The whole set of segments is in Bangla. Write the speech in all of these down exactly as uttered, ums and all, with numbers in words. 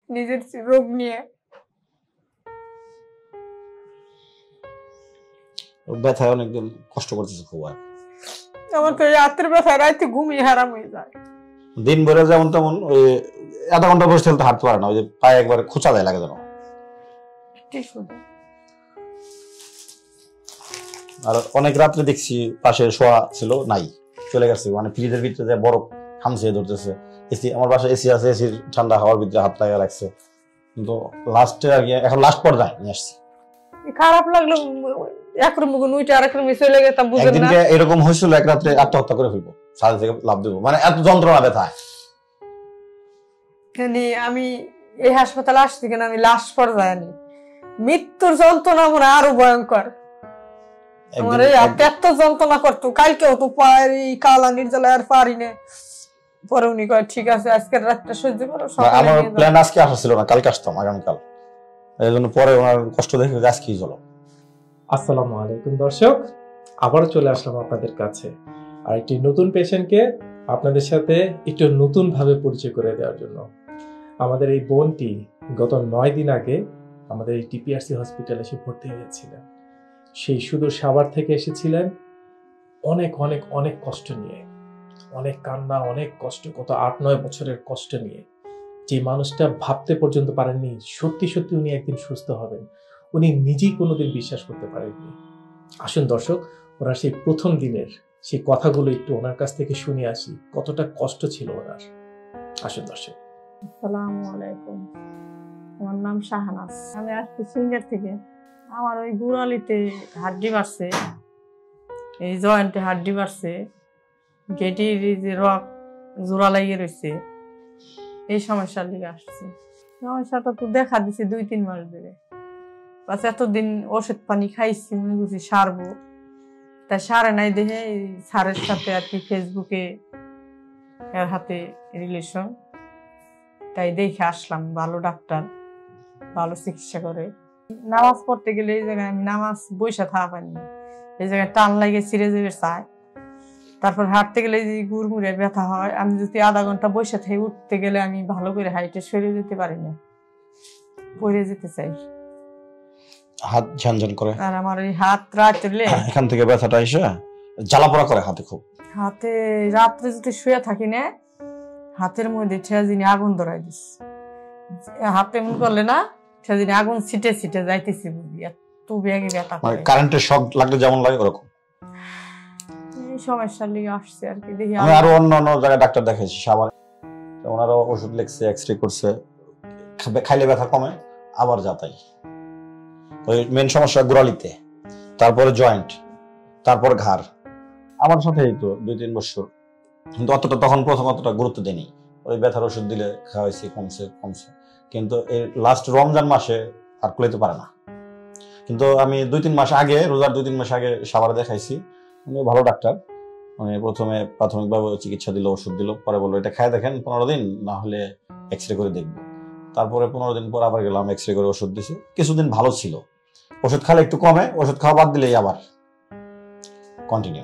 নিজের রোগ নিয়ে। ব্যথায় অনেকদিন কষ্ট করতেছে খুব। আর আমার তো রাতের ব্যথায় রাতে ঘুমিয়ে হারাম হয়ে যায়। দিন ভরে যেমন তেমন ওই আধা ঘন্টা বসে তো হাঁটতে পারে না, ওই যে পায়ে একবার খোঁচা দেয় লাগে যেন। আর অনেক রাত্রে দেখছি পাশে শোয়া ছিল, নাই, চলে গেছে। মানে ফ্রিজের ভিতরে বরফ হামছে ধরতেছে। এসি, আমার বাসায় এসি আছে, এসির ঠান্ডা হাওয়ার ভিতরে হাত লাগিয়ে রাখছে। কিন্তু লাস্টে আর কি এখন লাস্ট পর্যায়ে নিয়ে আসছি। খারাপ লাগলো, একরকম উইটা আরেকরকম চলে গেছে, বুঝেন না। একদিনকে এরকম হয়েছিল, এক রাত্রে আত্মহত্যা করে ফেলবো, সাথে থেকে লাভ দেবো, মানে এত যন্ত্রণা ব্যথায়। আমি এই হাসপাতালে আসছি কেন, আমি লাশ পর্যায়ে আনি, মৃত্যুর যন্ত্রণা মনে আরো ভয়ঙ্কর। আমার এই এত যন্ত্রণা করতো, কালকেও তো পারি কালা নির্জলা আর পারি না। পরে উনি কয় ঠিক আছে আজকের রাতটা সহ্য করো। আমার প্ল্যান আজকে আসা ছিল না, কালকে আসতাম, আগামীকাল। এই জন্য পরে ওনার কষ্ট দেখে আজকেই চলো। আসসালামু আলাইকুম দর্শক, আবারও চলে আসলাম আপনাদের কাছে আর একটি নতুন পেশেন্টকে আপনাদের সাথে একটু নতুন ভাবে পরিচয় করে দেওয়ার জন্য। আমাদের এই বোনটি গত নয় দিন আগে আমাদের এই টিপিআরসি হসপিটালে এসে ভর্তি হয়েছিলেন। সেই সুদূর সাভার থেকে এসেছিলেন অনেক অনেক অনেক কষ্ট নিয়ে, অনেক কান্না, অনেক কষ্ট, কত আট নয় বছরের কষ্ট নিয়ে। যে মানুষটা ভাবতে পর্যন্ত পারেননি সত্যি সত্যি উনি একদিন সুস্থ হবেন, উনি নিজেই কোনোদিন বিশ্বাস করতে পারেননি। আসুন দর্শক, ওনার সেই প্রথম দিনের সেই কথাগুলো একটু ওনার কাছ থেকে শুনে আসি, কতটা কষ্ট ছিল ওনার। আসুন দর্শক। আসসালামু আলাইকুম, আমার নাম শাহনাজ, আমি আসছি সিঙ্গার থেকে। আমার ওই গুড়ালিতে হাড্ডি বাড়ছে, এই জয়েন্টে হাড্ডি বাড়ছে, গেটির যে রক জোড়া লাগিয়ে রয়েছে, এই সমস্যার দিকে আসছে। সমস্যাটা তো দেখা দিছে দুই তিন মাস ধরে। বাস এতদিন ওষুধ পানি খাইছি, মনে করছি সারবো, তাই সারে নাই দেখে স্যারের সাথে আর কি ফেসবুকে এর হাতে রিলেশন, তাই দেখে আসলাম। ভালো ডাক্তার, ভালো চিকিৎসা করে। নামাজ পড়তে গেলে এই জায়গায় আমি নামাজ বৈশা থাকা পাইনি, এই জায়গায় টান লাগে ছিঁড়ে যাবে চায়। তারপর হাঁটতে গেলে যে গুড়মুড়ে ব্যথা হয়, আমি যদি আধা ঘন্টা বৈশা থেকে উঠতে গেলে আমি ভালো করে হাইটে সরে যেতে পারি না, পড়ে যেতে চাই, হাত ঝনঝন করে। আর আমার এই হাত রাত্রে এখান থেকে ব্যথাটা এসে জ্বালা পোড়া করে হাতে খুব। হাতে রাত্রে যদি শুয়ে থাকি না, হাতের মধ্যে ঠেয়াজিনি আগুন ধরাই দিস, হাতে এমন করলে না ঠেয়াজিনি আগুন ছিটে ছিটে যাইতেছি, বুঝি এত বেগে ব্যথা করে। কারেন্টের শক লাগলে যেমন লাগে ওরকম। এই সমস্যার লিগে আসছে আর কি। দেখি আমি আরো অন্য অন্য জায়গায় ডাক্তার দেখাইছি, সাভারে, ওনারও ওষুধ লিখছে, এক্সরে করছে, খাইলে ব্যথা কমে, আবার যাতাই। ওই মেন সমস্যা গোড়ালিতে, তারপরে জয়েন্ট, তারপর ঘাড়। আমার সাথে এই তো দুই তিন বছর, কিন্তু অতটা তখন প্রথম অতটা গুরুত্ব দেয়নি। ওই ব্যথার ওষুধ দিলে খাওয়াইছি, কমছে কমছে কিন্তু এই লাস্ট রমজান মাসে আর কুলাইতে পারে না। কিন্তু আমি দুই তিন মাস আগে, রোজার দুই তিন মাস আগে সাভারে দেখাইছি, উনি ভালো ডাক্তার। মানে প্রথমে প্রাথমিকভাবে চিকিৎসা দিল, ওষুধ দিল, পরে বললো এটা খাই দেখেন পনেরো দিন, না হলে এক্সরে করে দেখবো। তারপরে পনেরো দিন পর আবার গেলাম, এক্সরে করে ওষুধ দিছে, কিছুদিন ভালো ছিল। ওষুধ খালে একটু কমে, ওষুধ খাওয়া বাদ দিলেই আবার কন্টিনিউ।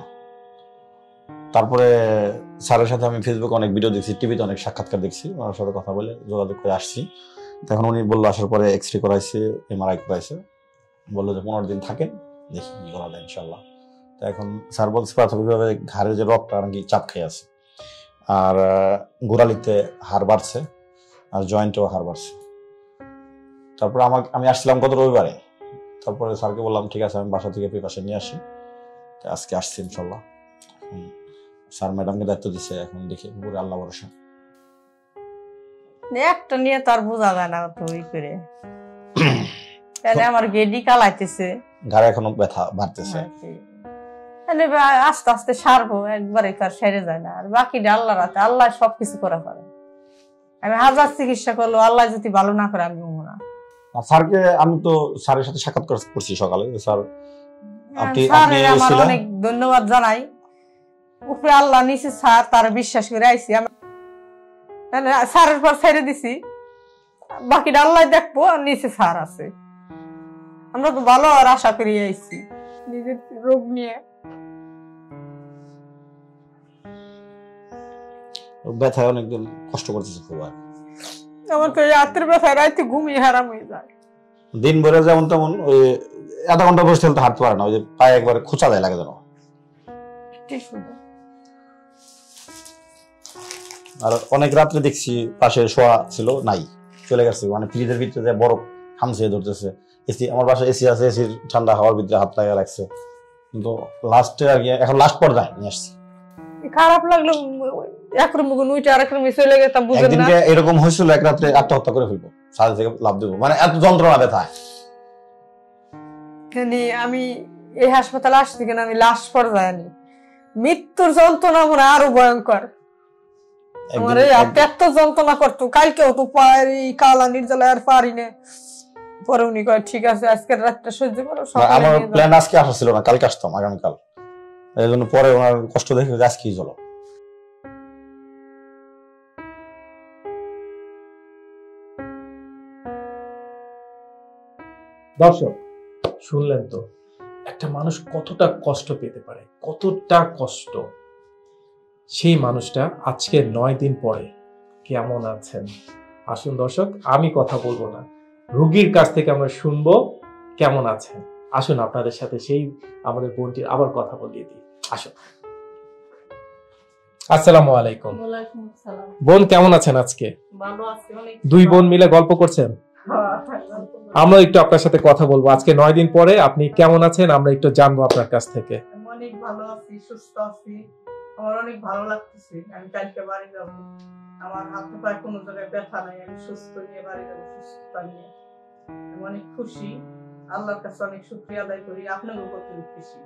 তারপরে স্যারের সাথে আমি ফেসবুকে অনেক ভিডিও দেখছি, টিভিতে অনেক সাক্ষাৎকার দেখছি, ওনার সাথে কথা বলে যোগাযোগ করে আসছি। তখন উনি বললো আসার পরে এক্সরে করাইছে, এমআরআই করাইছে, বললো যে পনেরো দিন থাকেন, দেখি কি করা যায় ইনশাল্লাহ। তো এখন স্যার বলছে প্রাথমিকভাবে ঘাড়ের যে রক্তটা নাকি চাপ খেয়ে আছে, আর গোড়ালিতে হাড় বাড়ছে, আর জয়েন্টেও হাড় বাড়ছে। তারপরে আমাকে আমি আসছিলাম গত রবিবারে, তারপরে স্যারকে বললাম ঠিক আছে আমি বাসা থেকে প্রিপারেশন নিয়ে আসি, আজকে আসছি ইনশাল্লাহ। স্যার ম্যাডামকে দায়িত্ব দিচ্ছে, এখন দেখি পুরো আল্লাহ ভরসা। একটা নিয়ে তার বোঝা যায় না তো ওই করে, তাহলে আমার গেডি কালাইতেছে, ঘাড়ে এখনো ব্যথা বাড়তেছে। আস্তে আস্তে সারবো, একবারে তার সেরে যায় না। আর বাকিটা আল্লাহ রাতে, আল্লাহ সবকিছু করা পারে। আমি হাজার চিকিৎসা করলো, আল্লাহ যদি ভালো না করে আমি ঘুমো না। স্যারকে আমি তো স্যারের সাথে সাক্ষাৎ করছি সকালে, স্যার আপনি আমার অনেক ধন্যবাদ জানাই। উপরে আল্লাহ নিচে স্যার, তার বিশ্বাস করে আইসি আমি, স্যারের পর ছেড়ে দিছি, বাকিটা আল্লাহ দেখবো, আর নিচে স্যার আছে। আমরা তো ভালো আর আশা করি আইসি নিজের রোগ নিয়ে। ব্যথায় অনেকদিন কষ্ট করতেছে খুব। আর আমার তো এই হাতের ব্যথায় রাইতে ঘুমিয়ে হারাম হয়ে যায়। দিন ভরে যেমন তেমন ওই আধা ঘন্টা বসে তো হাঁটতে পারে না, ওই যে পায়ে একবার খোঁচা দেয় লাগে যেন। আর অনেক রাত্রে দেখছি পাশে শোয়া ছিল, নাই, চলে গেছে, মানে ফ্রিজের ভিতরে বরফ হামছে ধরতেছে। এসি, আমার বাসায় এসি আছে, এসির ঠান্ডা হাওয়ার ভিতরে হাত লাগা লাগছে, কিন্তু লাস্টে আর কি এখন লাস্ট পর্যায়ে নিয়ে আসছি। খারাপ লাগলো, একরকম উইটা আরেকরকম চলে গেছে, বুঝেন না। একদিনকে এরকম হয়েছিল, এক রাত্রে আত্মহত্যা করে ফেলবো, সাথে থেকে লাভ দেবো, মানে এত যন্ত্রণা ব্যথা। আমি এই হাসপাতালে আসছি কেন, আমি লাশ পর্যায়ে আনি, মৃত্যুর যন্ত্রণা মনে আরো ভয়ঙ্কর। আমার এই এত যন্ত্রণা করতো, কালকেও তো পায়ের এই কালা নির্জলা আর পারি না। পরে উনি কয় ঠিক আছে আজকের রাতটা সহ্য করো। আমার প্ল্যান আজকে আসা ছিল না, কালকে আসতাম, আগামীকাল। এই জন্য পরে ওনার কষ্ট দেখে আজকেই চলো। দর্শক শুনলেন তো, একটা মানুষ কতটা কষ্ট পেতে পারে, কতটা কষ্ট। সেই মানুষটা আজকে নয় দিন পরে কেমন আছেন? আসুন দর্শক, আমি কথা বলবো না, রোগীর কাছ থেকে আমরা শুনবো কেমন আছেন। আসুন আপনাদের সাথে সেই আমাদের বোনটির আবার কথা বলিয়ে দিই। আসুন। আসসালামু আলাইকুম। ওয়ালাইকুম আসসালাম। বোন কেমন আছেন আজকে? ভালো আছি অনেক। দুই বোন মিলে গল্প করছেন? আমরা একটু আপনার সাথে কথা বলবো। আজকে নয় দিন পরে আপনি কেমন আছেন আমরা একটু জানবো আপনার কাছ থেকে। অনেক ভালো আছি, সুস্থ আছি, আমার অনেক ভালো লাগতেছে। আমি কালকে বাড়ি যাব, আমার হাতে পায়ে কোনো জায়গায় ব্যথা নাই, আমি সুস্থ নিয়ে বাড়ি যাবো, সুস্থতা নিয়ে। আমি অনেক খুশি, আল্লাহর কাছে অনেক শুকরিয়া আদায় করি, আপনারও প্রতি খুশি।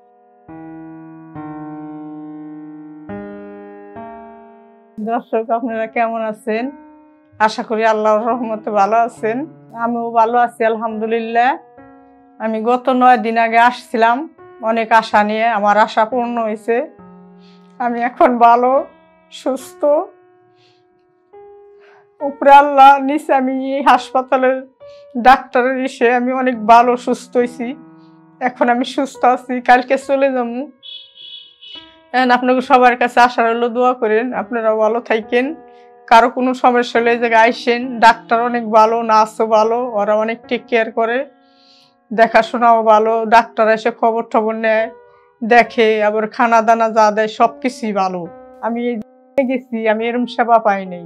দর্শক আপনারা কেমন আছেন? আশা করি আল্লাহর রহমতে ভালো আছেন। আমিও ভালো আছি আলহামদুলিল্লাহ। আমি গত নয় দিন আগে আসছিলাম অনেক আশা নিয়ে, আমার আশা পূর্ণ হয়েছে। আমি এখন ভালো সুস্থ, উপরে আল্লাহ নিচে আমি এই হাসপাতালের ডাক্তারের এসে আমি অনেক ভালো সুস্থ হয়েছি। এখন আমি সুস্থ আছি, কালকে চলে যাবো। আপনাকে সবার কাছে আশা রইল, দোয়া করেন আপনারা ভালো থাকেন। কারো কোনো সমস্যা হলে এই জায়গায় আইসেন, ডাক্তার অনেক ভালো, নার্সও ভালো, ওরা অনেক টেক কেয়ার করে, দেখাশোনাও ভালো। ডাক্তার এসে খবর টবর নেয়, দেখে, আবার খানা দানা যা দেয় সব কিছুই ভালো। আমি গেছি, আমি এরকম সেবা পাই নাই,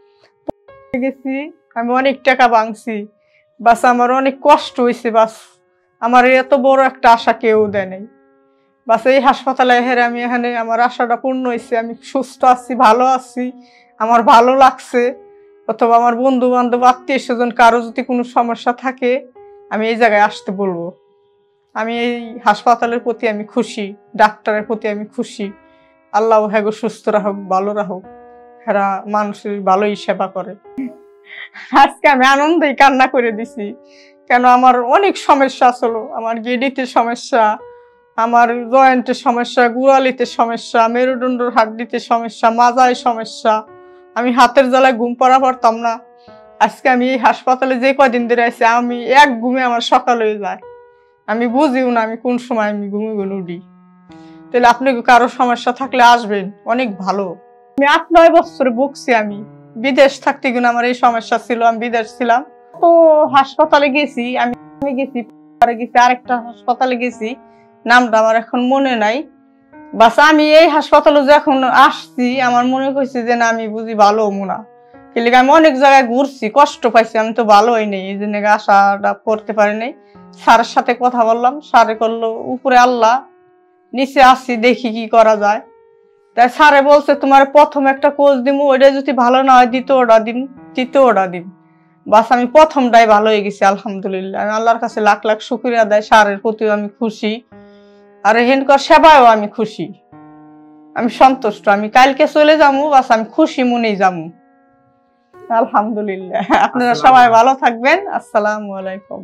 গেছি আমি অনেক টাকা ভাঙছি, বাস আমার অনেক কষ্ট হয়েছে, বাস আমার এত বড় একটা আশা কেউ দেয় নাই। বাস এই হাসপাতালে হেরে আমি এখানে আমার আশাটা পূর্ণ হয়েছে, আমি সুস্থ আছি, ভালো আছি, আমার ভালো লাগছে। অথবা আমার বন্ধু বান্ধব আত্মীয় স্বজন কারো যদি কোনো সমস্যা থাকে আমি এই জায়গায় আসতে বলবো। আমি এই হাসপাতালের প্রতি আমি খুশি, ডাক্তারের প্রতি আমি খুশি। আল্লাহ হ্যাগো সুস্থ রাখুক, ভালো রাখুক, এরা মানুষের ভালোই সেবা করে। আজকে আমি আনন্দেই কান্না করে দিছি, কেন আমার অনেক সমস্যা ছিল। আমার গেডিতে সমস্যা, আমার জয়েন্টের সমস্যা, গুড়ালিতে সমস্যা, মেরুদণ্ডের হাড্ডিতে সমস্যা, মাজায় সমস্যা। আমি হাতের জ্বালায় ঘুম পড়া পারতাম না। আজকে আমি এই হাসপাতালে যে কদিন ধরে আছি, আমি এক ঘুমে আমার সকাল হয়ে যায়, আমি বুঝিও না আমি কোন সময় আমি ঘুমে ঘুমে উঠি। তাহলে আপনি কারো সমস্যা থাকলে আসবেন, অনেক ভালো। আমি আট নয় বছরে ভুগছি, আমি বিদেশ থাকতে গিয়ে আমার এই সমস্যা ছিল, আমি বিদেশ ছিলাম। তো হাসপাতালে গেছি, আমি গেছি গেছি আরেকটা হাসপাতালে গেছি, নামটা আমার এখন মনে নাই। বাস আমি এই হাসপাতালে যখন আসছি আমার মনে হয়েছে যে না আমি বুঝি ভালো মোনা, কিন্তু আমি অনেক জায়গায় ঘুরছি, কষ্ট পাইছি, আমি তো ভালো হই নাই, এই জন্য আশাটা করতে পারি নাই। স্যারের সাথে কথা বললাম, স্যারে করলো উপরে আল্লাহ, নিচে আসছি দেখি কি করা যায়। তাই স্যারে বলছে তোমার প্রথম একটা কোর্স দিব, ওইটা যদি ভালো না হয় দ্বিতীয় ওটা দিন, তৃতীয় ওটা দিন। বাস আমি প্রথমটাই ভালো হয়ে গেছি আলহামদুলিল্লাহ। আমি আল্লাহর কাছে লাখ লাখ শুকরিয়া আদায়, স্যারের প্রতিও আমি খুশি, আর হেনকার সেবায়ও আমি খুশি, আমি সন্তুষ্ট। আমি কালকে চলে যাবো, বাস আমি খুশি মনেই যাবো আলহামদুলিল্লাহ। আপনারা সবাই ভালো থাকবেন। আসসালামু আলাইকুম।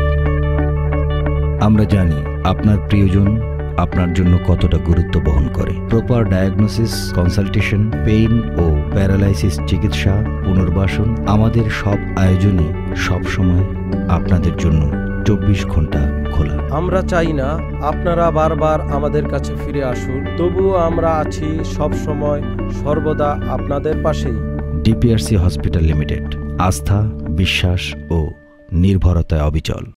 আমরা জানি আপনার প্রিয়জন আপনার জন্য কতটা গুরুত্ব বহন করে। প্রপার ডায়াগনোসিস, কনসালটেশন, পেইন ও প্যারালাইসিস চিকিৎসা, পুনর্বাসন, আমাদের সব আয়োজনই সব সময় আপনাদের জন্য চব্বিশ ঘন্টা খোলা। আমরা চাই না আপনারা বারবার আমাদের কাছে ফিরে আসুন, তবুও আমরা আছি সব সময় সর্বদা আপনাদের পাশেই। ডিপিআরসি হসপিটাল লিমিটেড, আস্থা, বিশ্বাস ও নির্ভরতায় অবিচল।